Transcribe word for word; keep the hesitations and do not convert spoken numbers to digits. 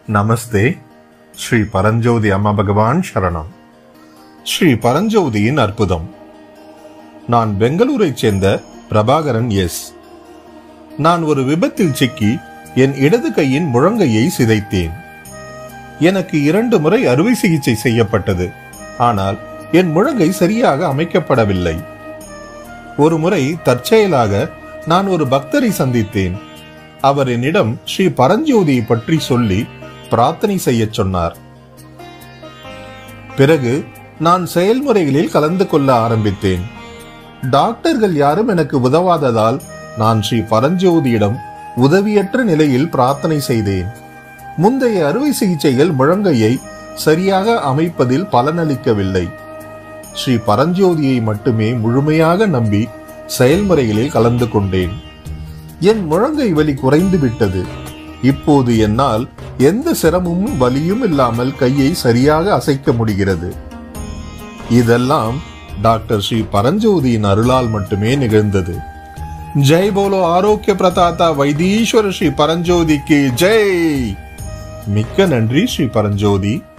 நமஸ்தே. ஸ்ரீ பரஞ்சோதி அம்மா பகவான் சரணம். ஸ்ரீ பரஞ்சோதியின் அற்புதம். நான் பெங்களூரைச் சேர்ந்த பிரபாகரன் எஸ். நான் ஒரு விபத்தில் சிக்கி என் இடது கையின் முழங்கையை சிதைத்தேன். எனக்கு இரண்டு முறை அறுவை சிகிச்சை செய்யப்பட்டது. ஆனால் என் முழங்கை சரியாக அமைக்கப்படவில்லை. ஒரு முறை தற்செயலாக நான் ஒரு பக்தரை சந்தித்தேன். அவர் என்னிடம் ஸ்ரீ பரஞ்சோதியை பற்றி சொல்லி பிரார்த்தனை செய்ய சொன்னார். பிறகு நான் செயல்முறைகளில் கலந்து கொள்ள ஆரம்பித்தேன். டாக்டர்கள் யாரும் எனக்கு உதவாததால் நான் ஸ்ரீ பரஞ்சோதியிடம் உதவியற்ற நிலையில் பிரார்த்தனை செய்தேன். முந்தைய அறுவை சிகிச்சைகள் முழங்கையை சரியாக அமைப்பதில் பலனளிக்கவில்லை. ஸ்ரீ பரஞ்சோதியை மட்டுமே முழுமையாக நம்பி செயல்முறைகளில் கலந்து கொண்டேன். என் முழங்கை வலி குறைந்து விட்டது. இப்போது என்னால் எந்த சிரமமும் வலியும் இல்லாமல் கையை சரியாக அசைக்க முடிகிறது. இதெல்லாம் டாக்டர் ஸ்ரீ பரஞ்சோதியின் அருளால் மட்டுமே நிகழ்ந்தது. ஜெய் போலோ ஆரோக்கிய பிரதாதா வைத்தீஸ்வர ஸ்ரீ பரஞ்சோதிக்கு ஜெய். மிக்க நன்றி ஸ்ரீ பரஞ்சோதி.